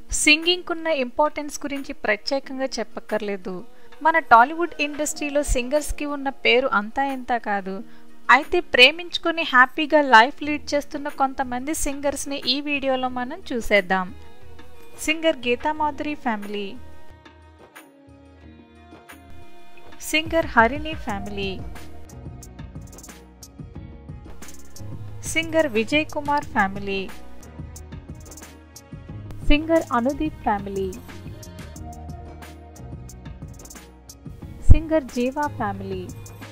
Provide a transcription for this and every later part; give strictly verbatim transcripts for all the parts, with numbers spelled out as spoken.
Singing కున్న importance గురించి ప్రత్యేకంగా చెప్పక్కర్లేదు. మన టాలీవుడ్ ఇండస్ట్రీలో సింగర్స్కి ఉన్న పేరు అంతా ఇంతా కాదు. అయితే ప్రేమించుకొని హ్యాపీగా లైఫ్ లీడ్ చేస్తున్న కొంతమంది సింగర్స్ని ఈ వీడియోలో మనం చూసేద్దాం. Singer Geetha Madhuri family, singer Harini family, singer Vijay Kumar family, singer Anudeep family, singer Jeeva family,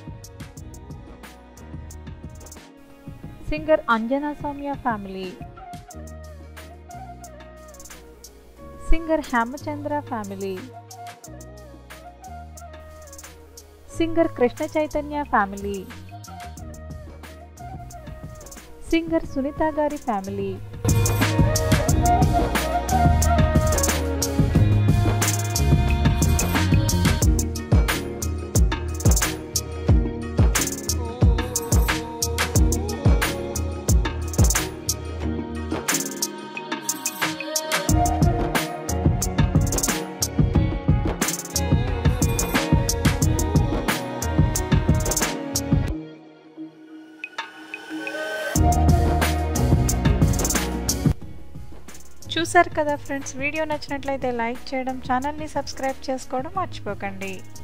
singer Anjana Sowmya family, singer Hemachandra family, singer Krishna Chaitanya family, singer Sunitha గారి ఫ్యామిలీ. చూసారు కదా ఫ్రెండ్స్, వీడియో నచ్చినట్లయితే లైక్ చేయడం, ఛానల్ని సబ్స్క్రైబ్ చేసుకోవడం మర్చిపోకండి.